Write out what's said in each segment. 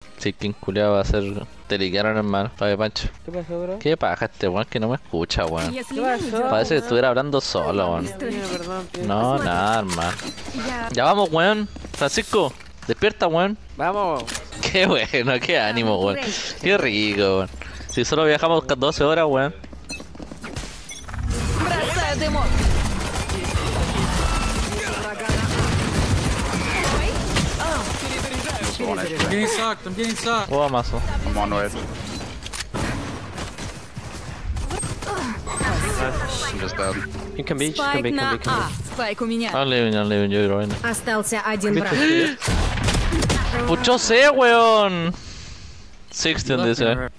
Si quien culiado va a hacer. Te liquearon, hermano, para de Pancho. ¿Qué pasó, bro? ¿Qué paja este weón que no me escucha, weón? ¿Qué pasó? Parece que estuviera hablando solo, weón. Perdón, No, nada, hermano. Ya vamos, weón. Francisco, despierta, weón. Vamos. Qué bueno, qué ánimo, weón. Qué rico, weón. Si solo viajamos 12 horas, weón. Бросаю дымок. I'm getting sucked. I'm getting sucked. Oh, mazo. I'm on red. I'm just dead. You can be, you can Спайк be, на can be, can А. Спайк у меня. I'm leaving you right now. Остался один враг. Pucho sé, weón. 16 dice.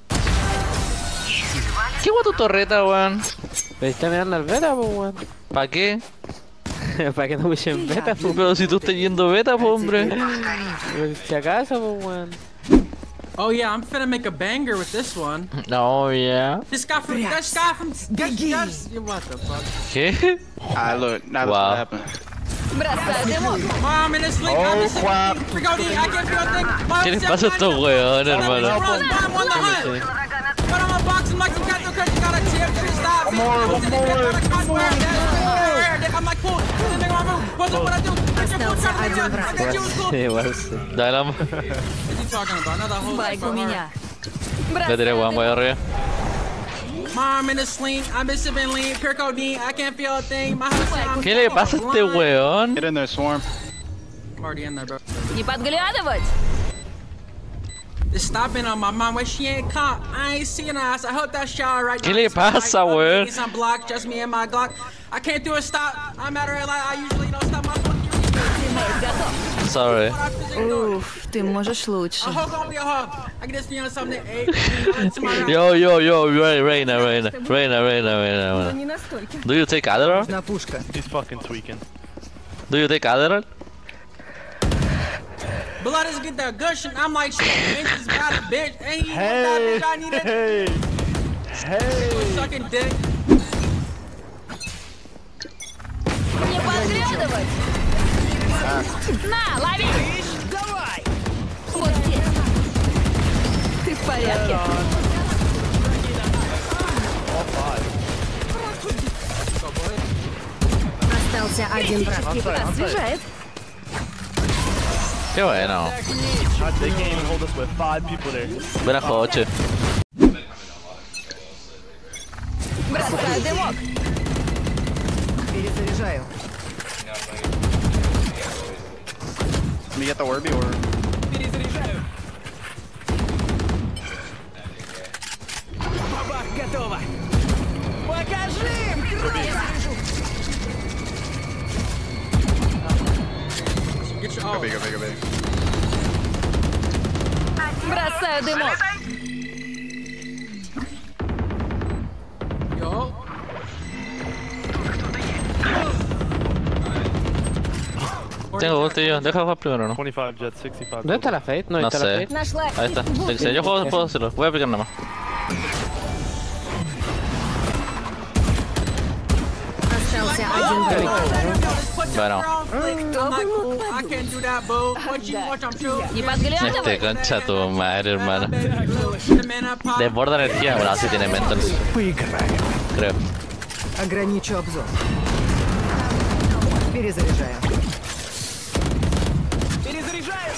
¿Qué guay tu torreta, weón? Pero está mirando al beta, pues, weón. ¿Pa' qué? Para que no me echen beta, pues. Pero si tú estás yendo beta, po, hombre. Pero si acaso, pues, weón. Oh yeah, I'm finna make a banger with this one. No, yeah. This guy from. What the fuck? ¿Qué? Look, now Wow. that's what happened. Бросаю дымок. Mom, in this league, I'm just freak out. I can't feel a thing. ¿Qué les pasa a estos weones, hermano? Run, Mom, on the hunt. But I'm unboxing like some cat, no cut, you gotta cheer to the stop. One more. I'm like, cool. What's up, what I do? Остался один враг. Igual sí. Dale, vamos. What you talking about? Another whole Спайк у меня. Ya tiré weón, weón, arriba. Mom in the sling, I'm been sipping lean, pure codeine, I can't feel a thing. My husband, ¿Qué le pasa a este weón? Get in there, Swarm. I'm already in there, bro. Не подглядывать. Just stopping on my mom where she ain't caught. I ain't seeing her ass. I hope that shower right now. ¿Qué le pasa, weón? Some block, just me and my Glock. I can't do a stop. I'm at her like I usually don't stop my fucking Тиммейт готов. Sorry. Уф, ты можешь лучше. A hug gonna be a hug. I can just be on something to eight. To my Yo, Reina. Не настолько. Do you take Adderall? На пушка. He's fucking tweaking. Do you take Adderall? blood is get that gushing. I'm like, shit, bitch is bad, bitch. Ain't he that bitch I needed? Hey! Sucking dick. Не подглядывать! На, лови! Давай! Вот здесь. Ты в порядке? Остался один враг. Освежает. Qué bueno. God, they can't even hold us with 5 people there. Buena coche. Бросаю дымок. Перезаряжаю. Let me get the Warby or... Готово! Покажи им! Get your Go oh. big, go big, go big. Бросаю дымок. Yo. Tengo ulti yo. Deja jugar primero, ¿no? 25 Jet, 65. ¿Dónde está la Fate? No, No está sé. la Fate. Нашла. Ahí está. Sí, yo juego, puedo hacerlo. Voy a aplicar nada más. Остался один враг. Bueno. I'm like, cool. I can't do that, boo. What you want, I'm true. Не Este подглядывай. concha tu madre, hermano. The man I pop. Desborda energía. Bueno, sí tiene mental. Creo. Ограничу обзор. Перезаряжаю. Перезаряжаю!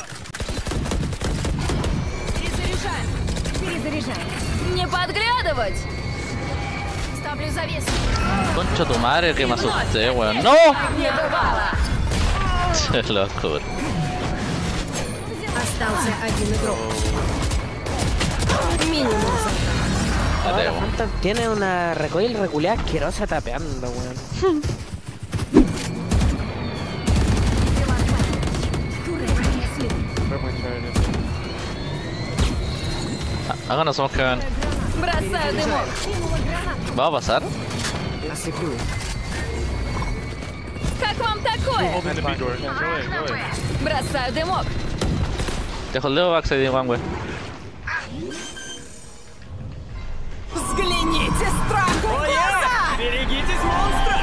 Перезаряжаем. Перезаряжаем. Не подглядывать. Ставлю завесу. Concha tu madre, que me asusté, weón. ¡No! Не бывало. Locura. Остался один игрок. Минимум за Ya tengo. Hunter tiene una recoil reculeada asquerosa tapeando, weón. Háganos un Kevin. Бросаю дымок. ¿Va a pasar? Ослеплю. Как вам такое? Open the B door. Go in. Бросаю дымок. Te holdeo backside one way. Взгляните страху в глаза! Берегитесь, монстра!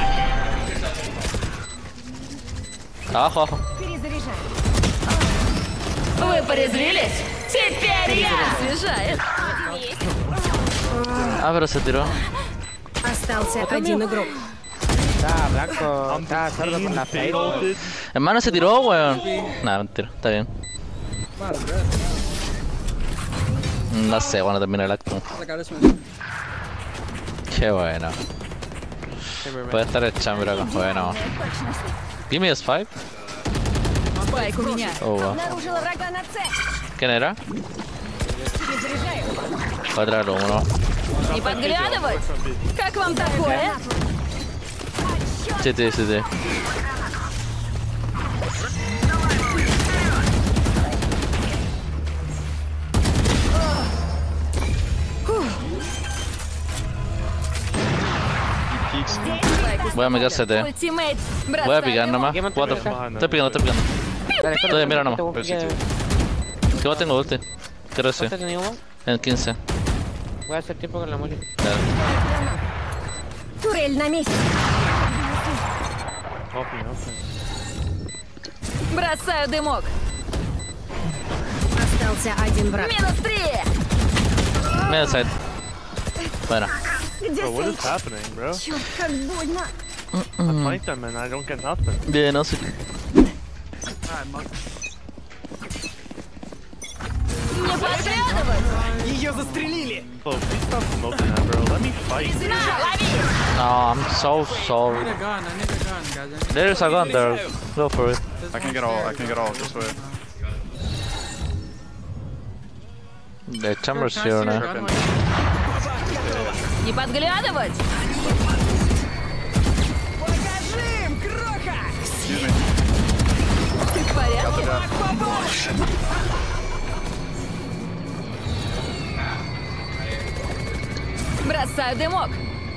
Abajo, abajo. Вы порезвились? Теперь я! Освежает. Ah, pero se tiró. Остался один игрок. Está blanco, está sordo con la fe. Failed. Hermano, se tiró, weón. Nah, mentira, está bien. No sé, bueno, termina el acto. I got this one. Qué bueno. Puede estar el chamber acá. Bueno. Give me a spike. Спайк у меня. Oh, wow. Обнаружила врага на цель. ¿Quién era? Перезаряжаю. Voy a traer uno. Не подглядывать? Как вам такое? Sí, sí, sí, sí. Peeks. Voy a meter CT. Ультимейт. Voy a picar nomás. ¿Quién me What the pica? fuck? Estoy picando, estoy picando. Dale, Estoy, mira nomás. Pero sí, sí. Que vos tengo ulti. Creo que sí. ¿Cuánto teníamos? En 15. Voy a hacer tiempo con la moli. Dale. Турель на месте. Open, open. Бросаю дымок. Остался один враг. Минус 3. Medio side. Bueno. Bro, what is happening, bro? Черт, как больно. I flank them and I don't get nothing. Bien, no sé. Не подглядывать. Ее застрелили! Bro, please stop smoking that, bro. Let me fight. На, лови. No, I'm so sorry. I need a gun, I need a gun, guys. There's a gun there. Go for it. I can get all this way. The chamber's here now. Tripping. Не подглядывать. Покажи им, Кроха! Excuse me. Ты в порядке? Бросаю дымок.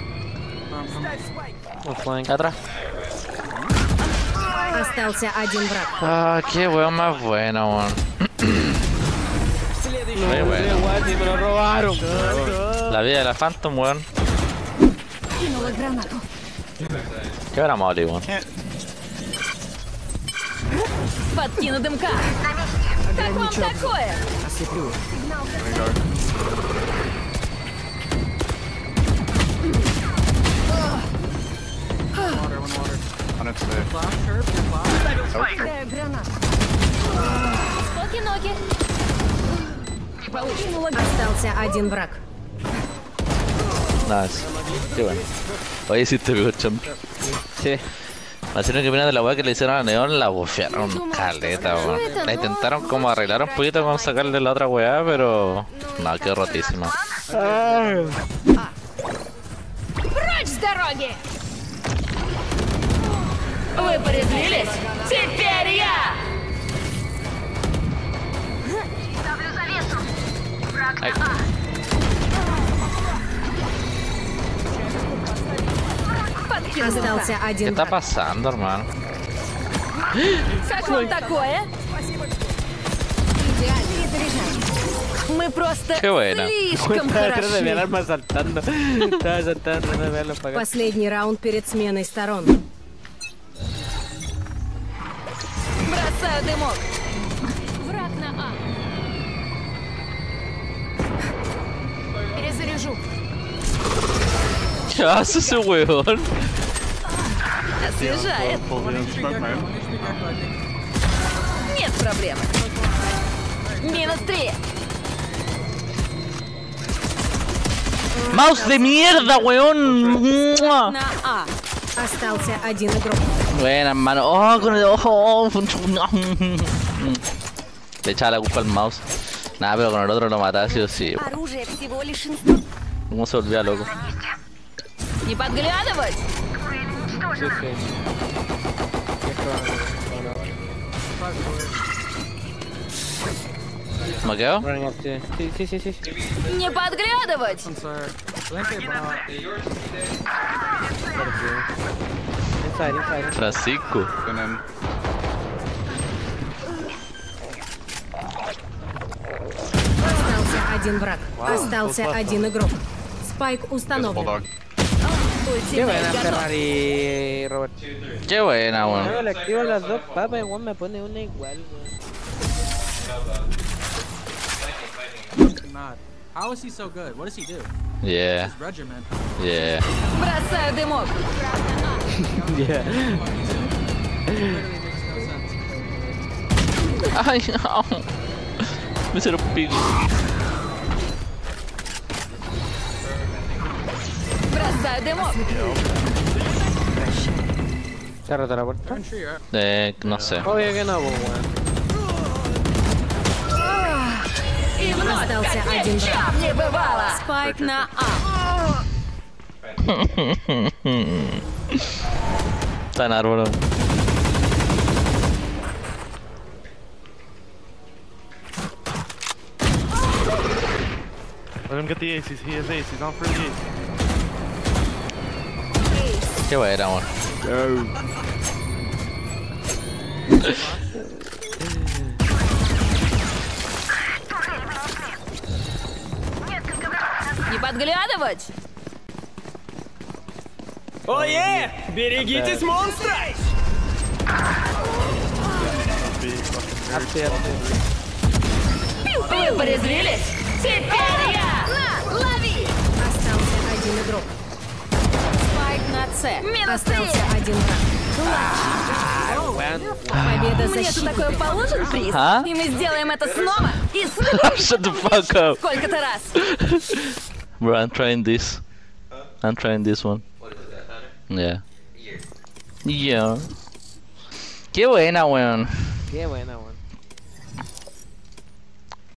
Atrás. Остался один враг. Ah, qué weón más bueno, weón. Muy bueno. Me lo robaron. La vida de la Phantom, weón. Кинула гранату. Qué buena molly, weón. Подкину дымка. Как вам такое? Ослеплю. On its way. Кидаю гранату. Ноги-ноги. Кинула гранату. Остался один враг. Nice. Qué bueno. Oye, sí te veo, chamber. Sí. Así que viene de la weá que le hicieron a Neon, la bufearon caleta, weón. La intentaron como arreglar un poquito con sacarle la otra weá, pero... No, quedó rotísima. Прочь с дороги! Вы порезвились? Теперь я! Ay, Подкину дымка. Остался ¿qué один está враг. pasando, hermano? Как вам такое? Идеально. Мы просто Qué buena. слишком Estaba detrás de mi хороши. alarma saltando. Estaba saltando, tratando de verlo para acá. Последний раунд перед сменой сторон. Бросаю дымок. Враг на А. Перезаряжу. ¿Qué hace ese weón? Освежает. Smoke man. Нет проблем. Минус 3. ¡Mouse de mierda, weón! ¡Mua! На А. Остался один игрок. Buena, hermano. Oh, con el ojo. Le echaba la culpa al mouse. Nada, pero con el otro lo mataba, sí o sí. Оружие всего лишь инструмент. ¿Cómo se volvía loco? Не подглядывать. Sí, sí. ¿Me quedo? Running up, sí. Sí, sí, sí, sí. Не подглядывать. Blanket bot. Inside, inside. Francisco. And then Остался один враг. Остался один игрок. Спайк there's a установлен. bulldog. Qué buena Ультимейт готов. Ferrari, Robert. Qué buena, weón. Luego le activo las dos papas, igual me pone una igual, weón. Mad. How is he so good? What does he do? Yeah, His regimen. yeah. Бросаю дымок. Yeah. Literally makes no sense. Ay, no. Me hicieron pico. Бросаю дымок. ¿Se ha roto la puerta? Turn tree, right? No sé. Obvio que no, pues, weón. И вновь, Остался как ни один в чем не бывало. Спайк на А. Está en árbol. Let him get the ace. He has ace. He's on for the ace. Qué buena, amor. Не подглядывать. Ое! Берегитесь, монстра! Вы порезвились? Теперь я! На, лови! Остался один игрок. Спайк на С. Минус Остался 3. один враг. Победа Мне тут защитников. такой положен приз. А? И мы сделаем это снова и снова. Shut the fuck up. Сколько-то раз. Bro, I'm trying this. I'm trying this one. Yeah. Yeah. Qué buena, weón. Qué buena, weón.